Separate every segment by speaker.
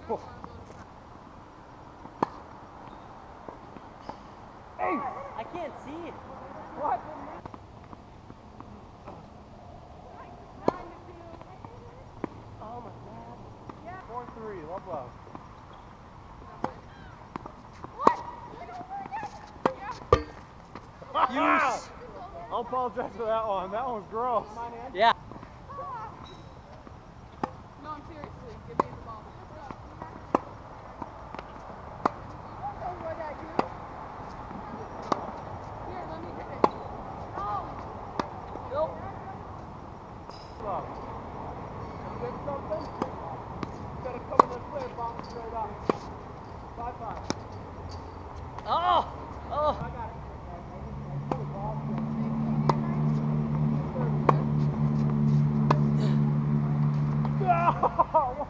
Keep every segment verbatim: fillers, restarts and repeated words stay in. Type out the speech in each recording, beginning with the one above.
Speaker 1: Hey!
Speaker 2: I can't see it.
Speaker 1: What?
Speaker 2: Oh my god.
Speaker 1: four three, love love.
Speaker 2: Use.
Speaker 1: I'll apologize for that one. That one was gross.
Speaker 2: Yeah.
Speaker 3: No, I'm seriously. Give me the ball. Oh, what I do? Here, let me get it. No.
Speaker 2: Nope.
Speaker 1: Love. You did something? Instead of coming this way, bomb straight up. Five five.
Speaker 2: Oh. Oh.
Speaker 1: I got it. No!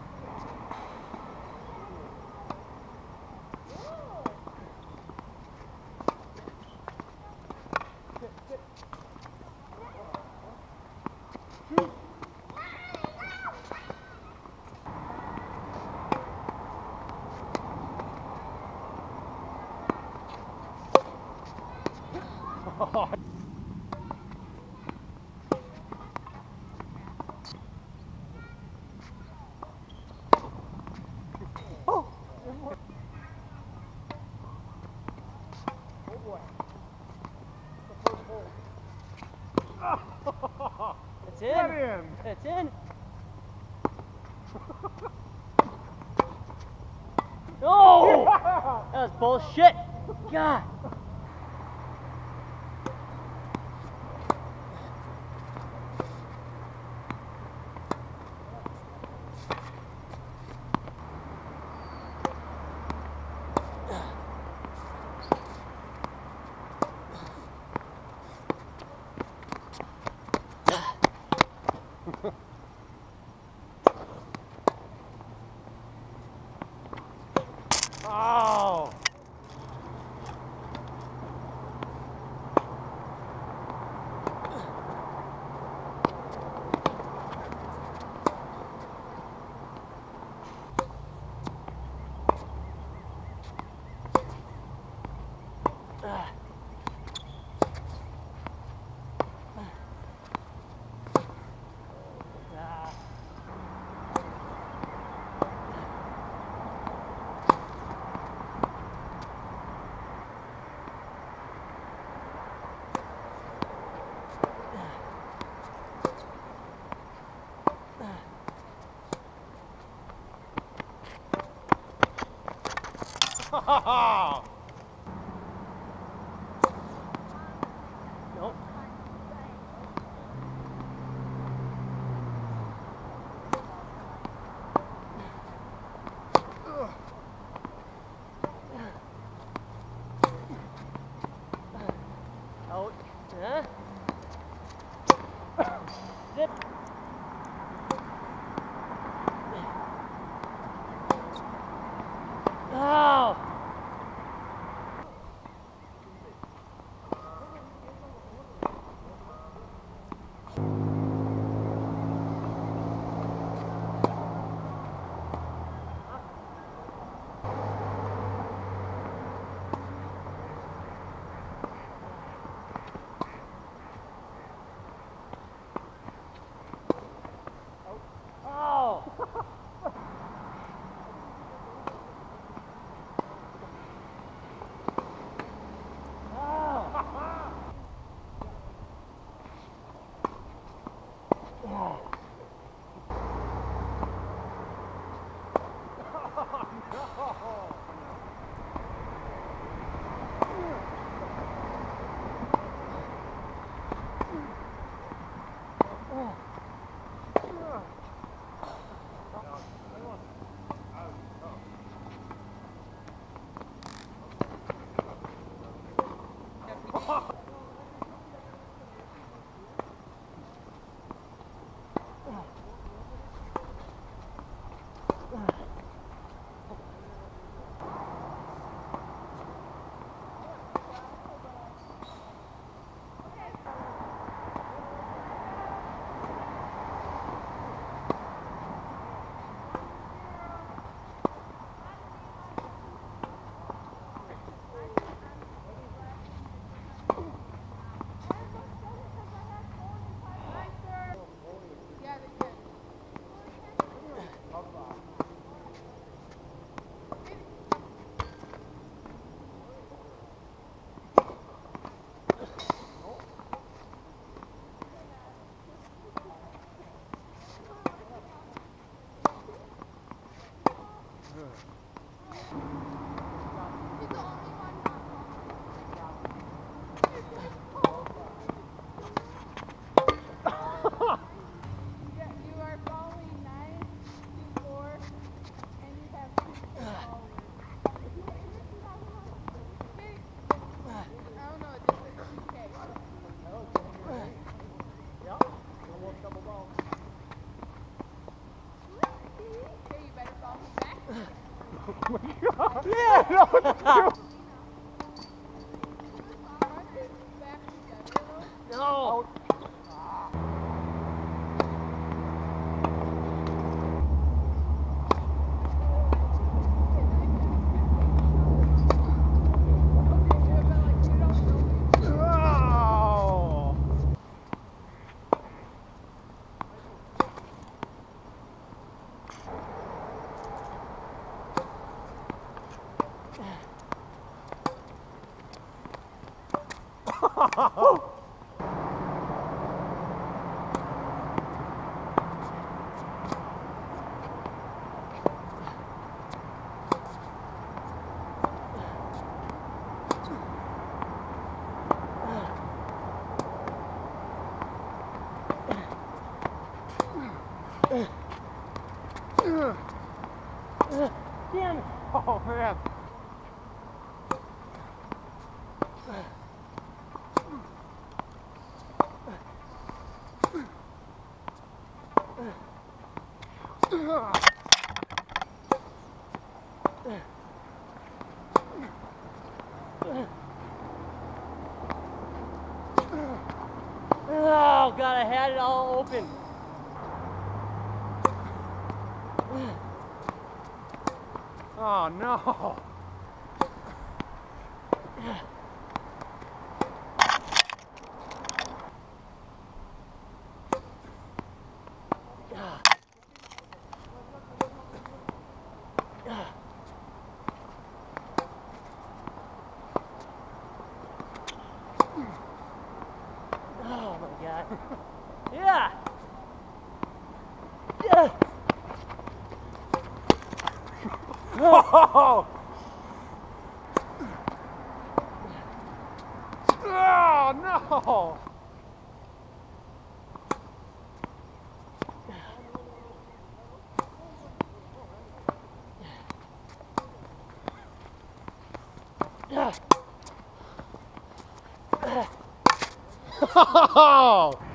Speaker 2: It's in.
Speaker 1: Get in.
Speaker 2: It's in. No!
Speaker 1: Yeah.
Speaker 2: That was bullshit. God.
Speaker 1: Oh!
Speaker 2: Nope. Out. Huh? Zip. Oh. Oh. No. Damn it.
Speaker 1: Oh man.
Speaker 2: Oh God, I had it all open.
Speaker 1: Oh no.
Speaker 2: Oh my God. Yeah. Yeah.
Speaker 1: Oh, oh no.
Speaker 2: Yeah.
Speaker 1: Oh.